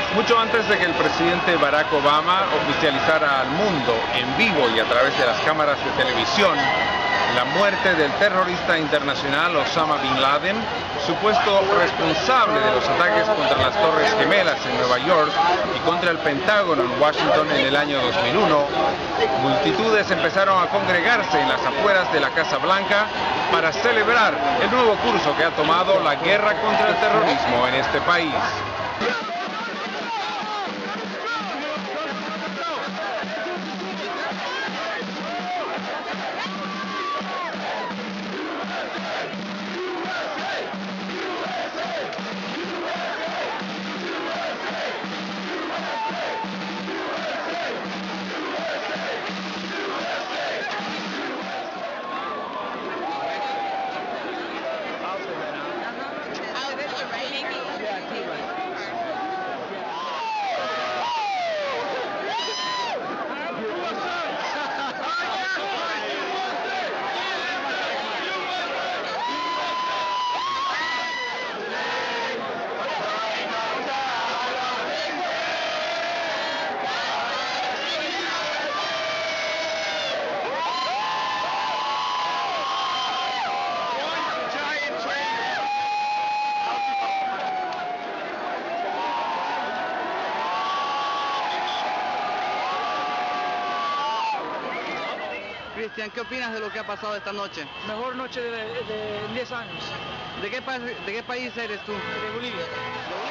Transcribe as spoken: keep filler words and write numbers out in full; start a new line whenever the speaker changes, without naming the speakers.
Mucho antes de que el presidente Barack Obama oficializara al mundo en vivo y a través de las cámaras de televisión la muerte del terrorista internacional Osama Bin Laden, supuesto responsable de los ataques contra las Torres Gemelas en Nueva York y contra el Pentágono en Washington en el año dos mil uno, multitudes empezaron a congregarse en las afueras de la Casa Blanca para celebrar el nuevo curso que ha tomado la guerra contra el terrorismo en este país.
Cristian, ¿qué opinas de lo que ha pasado esta noche?
Mejor noche de, de diez años.
¿De qué, pa de qué país eres tú?
De Bolivia.